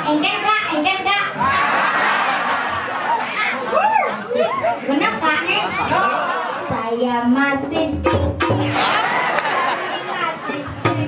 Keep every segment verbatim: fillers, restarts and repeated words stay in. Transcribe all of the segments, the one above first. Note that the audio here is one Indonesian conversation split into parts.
engken kak, engken kak. Bener kak nih? Saya masih masih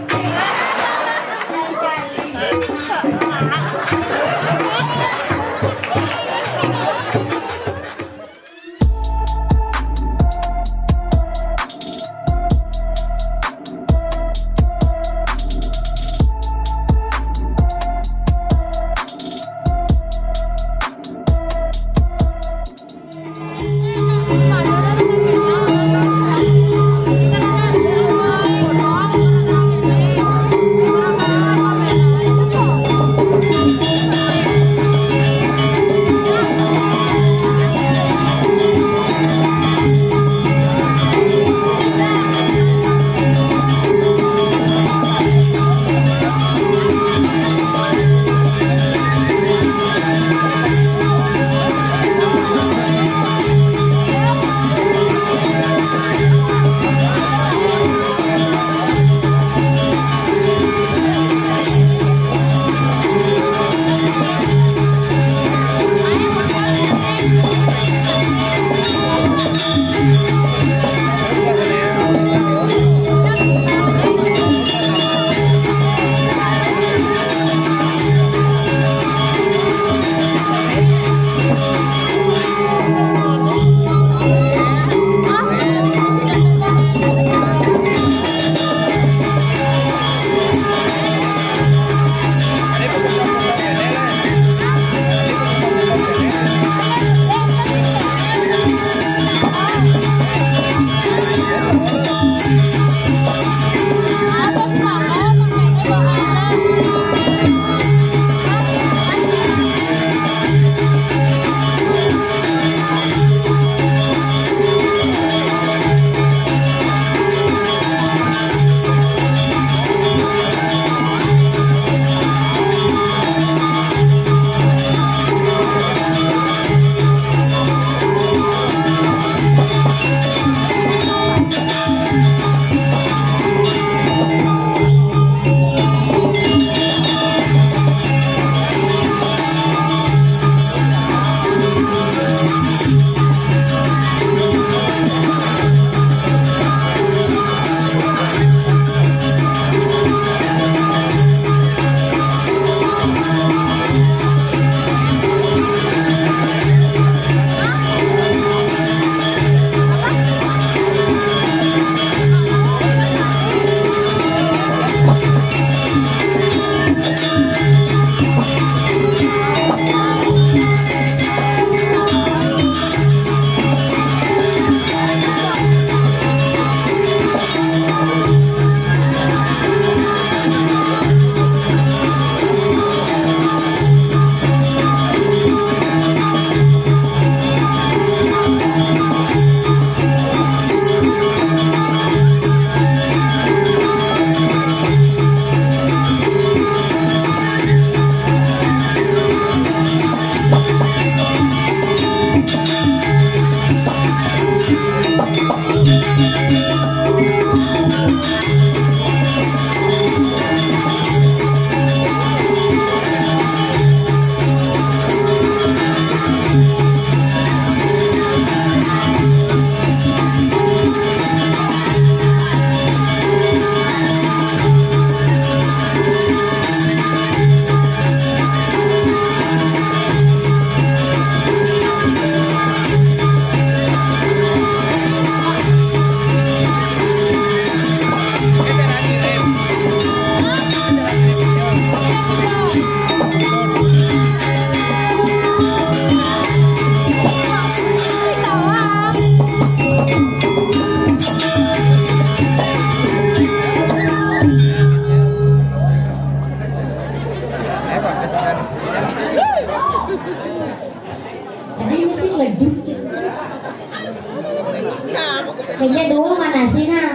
Kayaknya dua mana sih nah?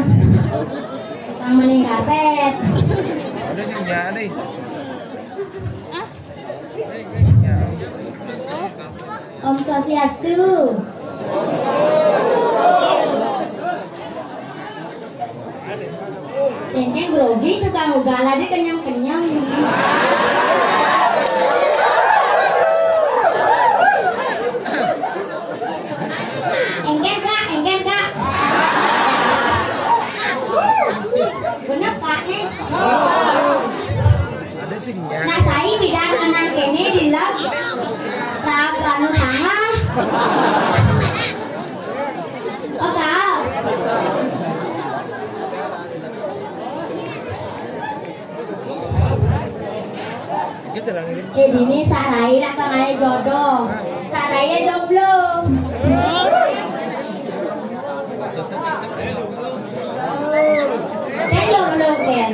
Tukang maning karpet. Ada sih punya nih. Om Swastiastu. Kayaknya grogi tukang ugala dia kenyang-kenyang. Saya bidang anak ini di lab Raka Nusama. Oh tahu. Jadi ini sarai lah pengalih jodoh. Sarainya jomblo. Saya jomblo kan.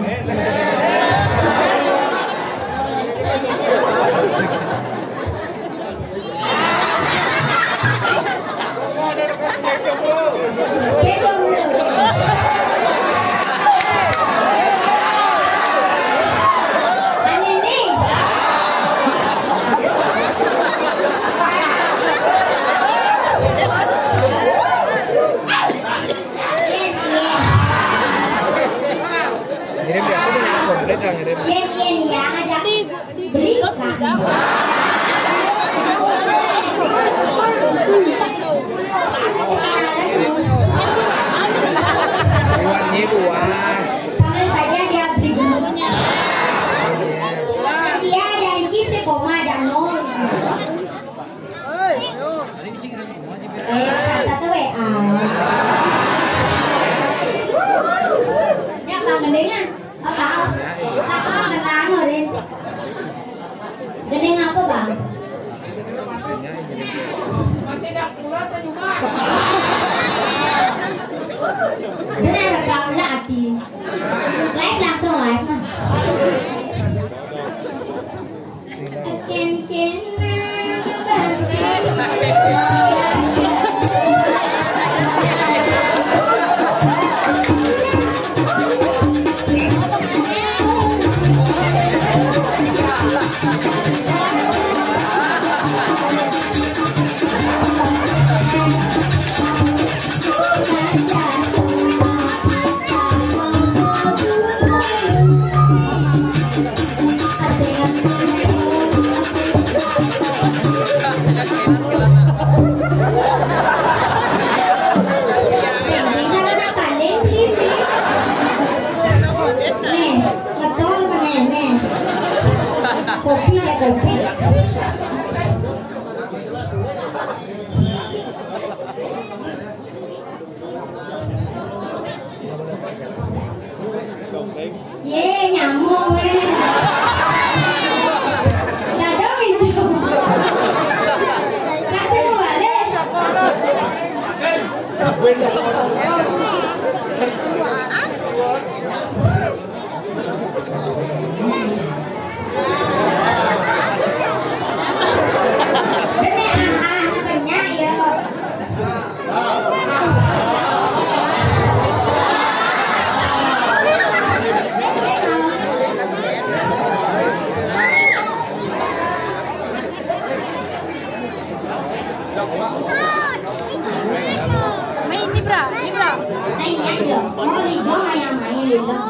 Saya jomblo. Ngirim dia aku punya komplit lah ngirim. Yen yen ya ngajak beli kan. Iwannya luas. Panggil saja dia beli dulunya. Dia yang kisi koma dan nol. Eh kata tuh W A. Ya bang gendengnya apa? Apa mentang loh gendeng apa bang? Masih dah pulang saya juga. Benar rekam lah Adi. Live langsung live mah. Ken ken kopi ya kopi. Ye nyamuk weh. Dado itu. Kak saya balik. Main ni bra, ni bra. Này nhắc được, có đi gió hay à mày liền đâu.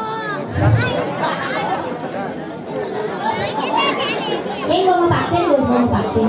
Thế cô mà bạc xem được rồi bạc xem.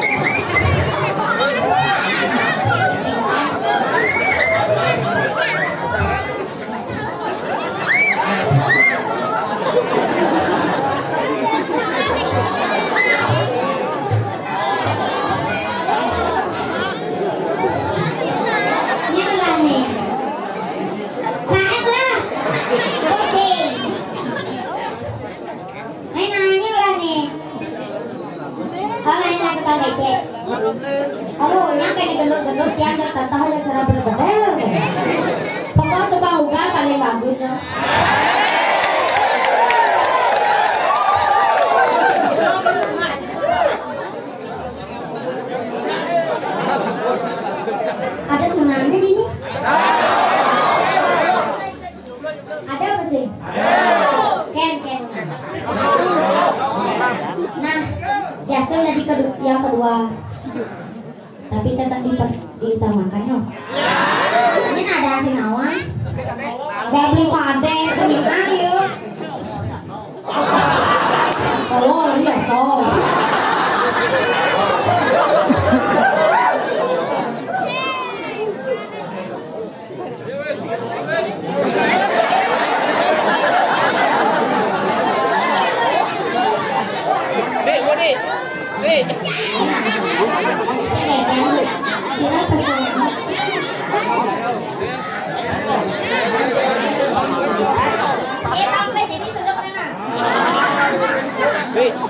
Kalau nyampe di gendut-gendut siang dan tahu yang cara berbedel. Pokoknya tukang ugal paling bagus ya. Ada tunangan ini? Ada apa sih? Ken Ken. Nah, biasa udah di kedua, yang kedua. Tapi tetap diutamakan ya. Ini ada sinawan. Gak beli kade, kuningan yuk. Kalau dia so. Wih, wih. Sila pesan. Eh, sampai sini sudah mana? Wih.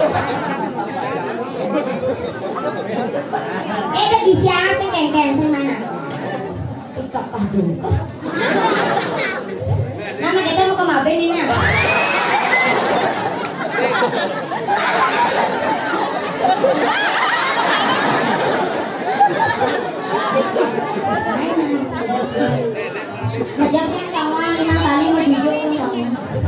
Eh, ada siang sing kengkeng sing mana? Ikut padu. Nama kita mau ke mana ini nak? Ngejamkan kawan lima kali mau jujur kamu.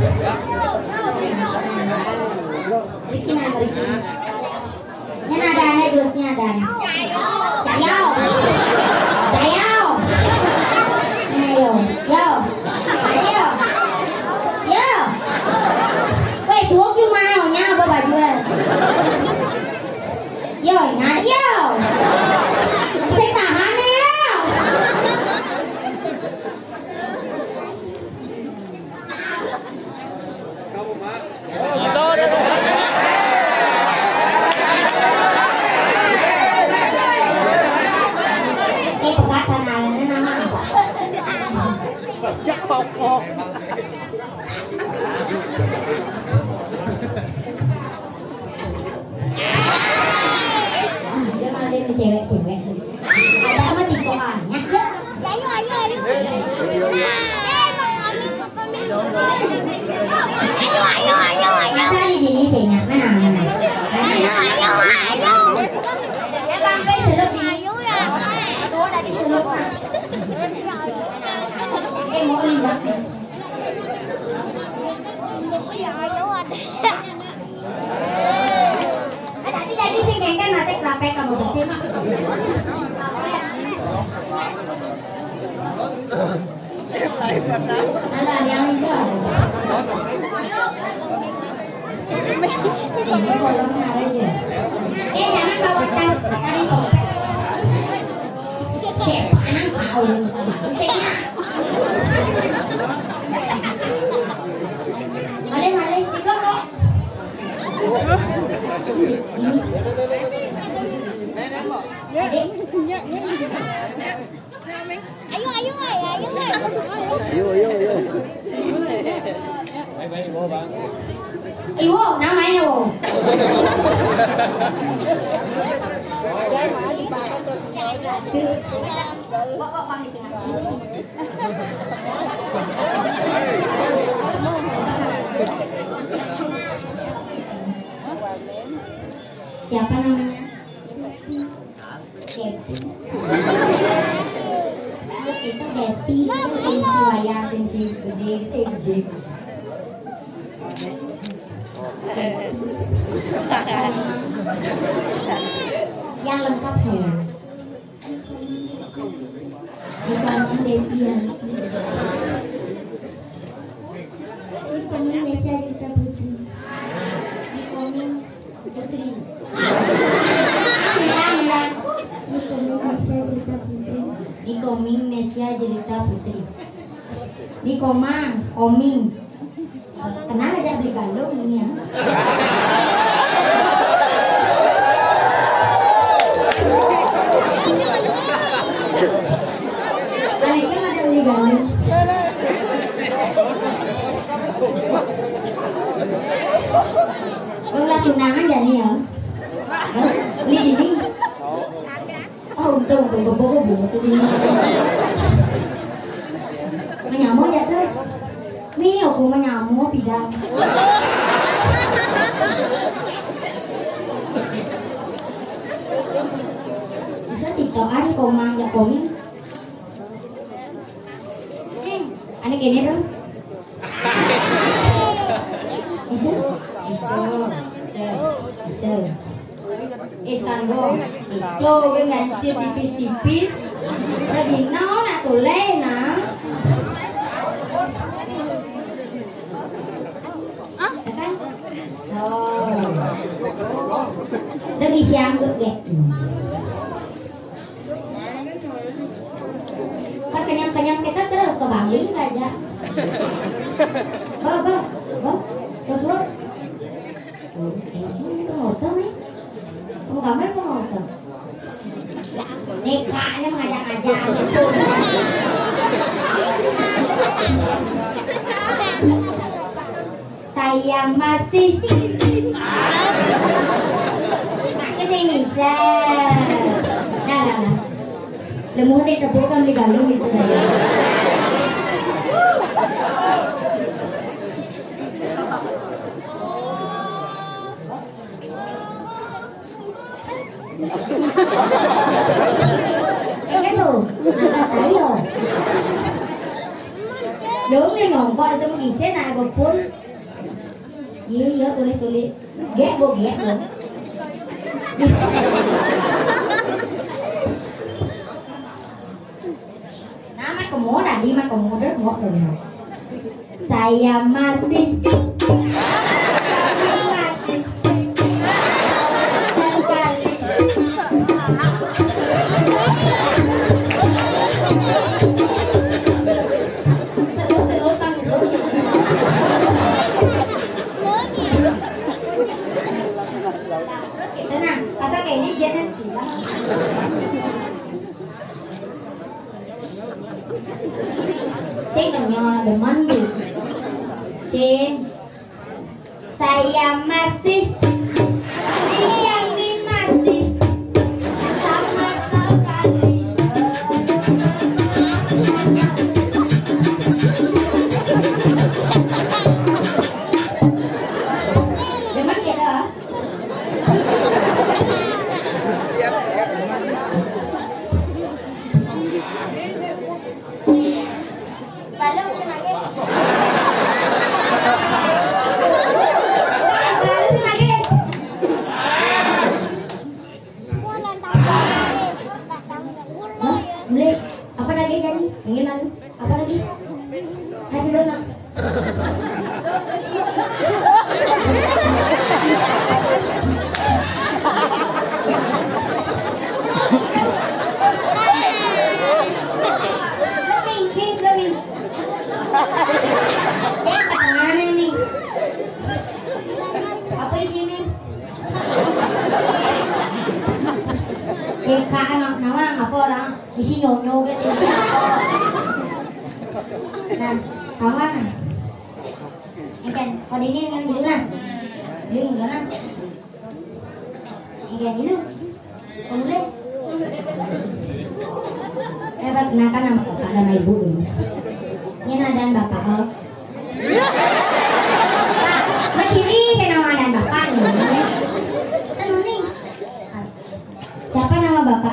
Bikin apa bikin? Ini ada nih dosnya ada. Cayo, cayo, ayo, yo, ayo, yo. Wei xuống chứ mau nha bà bà chưa? Yo, ngã yo. Sẽ tả má nè. Cái của các thằng này nó nằm ăn. Chắc không không. Dia malah dia cewek-cewek. Ada mah di koannya. Ayo, ayo, ayo. Ayo, ayo, ayo, ayo. Masa di sini sih nak mana mana. Ayo, ayo, ayo. Ya sampai seluk ini. Aduh dari seluk nak. Eh mau lihat. Tadi tadi sih kengkeng nasi kelapa kamu bersih mak. Ada yang hijau. Ini bolos aja. Eh jangan bawa tas tadi topeng. Siapa anak kau sama saya. Mari mari kita kok. Ayo, ayo, ayo, ayo. Yo yo yo. Iwo namanya wo. Kok kok pang di sini. Siapa namanya? Depi. Itu Depi itu sing wayang sing sing gede gede. Yang lengkap sayang. Bukan Devian. Ini Mesya Rita Putri. Dikoming Putri. Bilang bilang. Dikoming Mesya Rita Putri. Dikoming Mesya Rita Putri. Dikomang Koming. Kenal aja beli kalung ini ya. Anaknya ada beli kalung. Kau lah tunangan jadi ya? Beli ini? Oh untung bobo-bobo tuh ini. Menyamuk ya tuh? Nih aku menyamuk bidang. Bisa tiktokan komang gak koming? Sing, anak ini dong. Bisa? Bisa. Bisa. Eh sanggo. Itu gue ngancir tipis-tipis. Lagi naon aku lena. Sekarang so lagi siang tuh deh. Kan kenyang-kenyang kita terus ke Bali aja. Bah, bah, bah, terus lo. Oke, itu motor nih. kamar mau tuh. Nikahnya ngajak-ngajak. Saya masih pakai sini bisa. Nah, nah, nah. Lemur deh keburu kan digalung gitu kan. Cái đồ là sấy rồi. Đúng đi ngỏng coi tôi mới xét lại một phút. Dữ dữ tôi đi tôi đi. Ghét vô ghét luôn. Nah, mas kamu tadi mas kamu udah mau dong. Saya masih masih sekali. Tenang, pasal kayak ini jangan bilang. Sing dengar demen bu. Sing. Saya masih yang masih sama sekali. Demen kira? Balong lagi. Balong lagi. Bulan tahun. Bulan ya. Beli apa lagi kan? Ingin lalu apa lagi? Kasih dona. Lebih, please lebih. Mana nih? Apa isinya? Eh, kak anak nawang apa orang? Isi nyonyo guys isi. Nah, kawan. Ikan, kalau ini dengan dulu lah. Dulu enggak lah. Ikan dulu. Kamu boleh? Eh, perkenalkan nama bapak dan ibu dulu. Ini dan bapak. Oh. Pak, kiri saya nama dan bapak nih. Kan nih. Siapa nama bapak?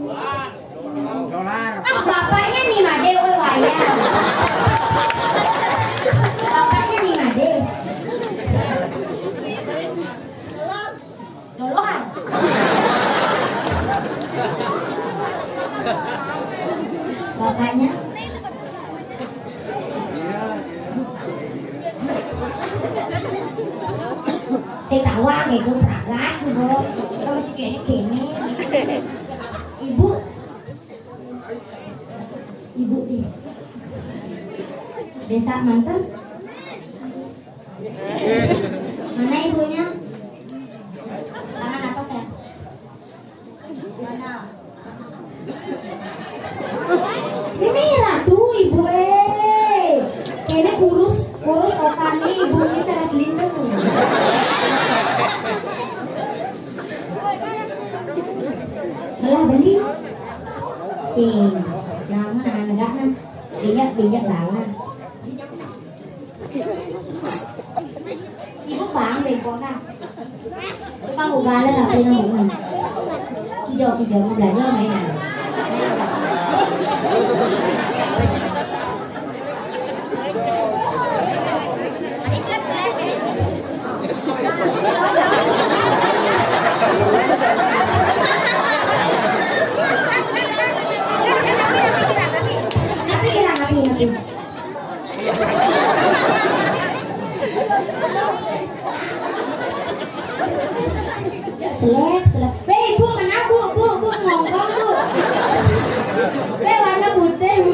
Ah, bapaknya nih Made, oh wayang. Bapaknya nih Made. Dolohan. Bapaknya. Saya tahu kayak gue peragat sih bos. Kalau masih kene-kene. Ibu. Ibu desa. Desa mantan. Mana ibunya? Tangan apa saya? Mana? Ini ratu ibu eh. Kayaknya kurus kurus otaknya ibunya cara selindung. Salah beli. Sing. Nama anak nan. Bijak bijak lawan. Ibu bang bego kan. Tukang ugali lah punya ngomong. Hijau hijau mau belajar mainan. Napi kira napi napi. Selep selep. Hei bu, kenapa bu bu bu ngongkong bu. Hei warna putih bu.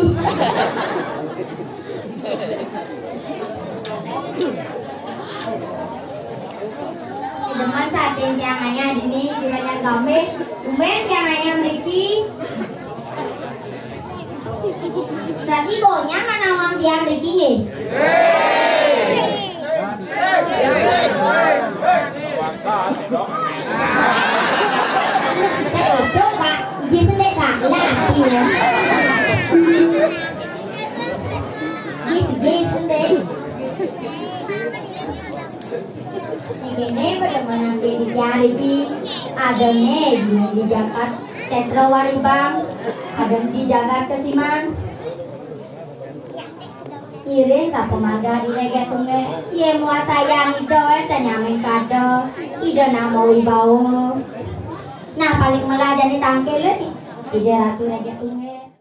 Demen saat jangannya di sini di mana kami. Umen yang ayam Riki. Berarti bonya mana orang yang Riki nih? Saya udah kak, iji sendiri kak, lagi ya. Iji sendiri. Ini benar-benar di jari di ada nih di Jakarta Sentro Waribang, ada di Jakarta Siman. Iring sa pemaga di lege tungge, ye mua sayang ido eta nyamin kado, ido namo wibawa. Nah paling melah jadi tangkel lagi, ide ratu lege tungge.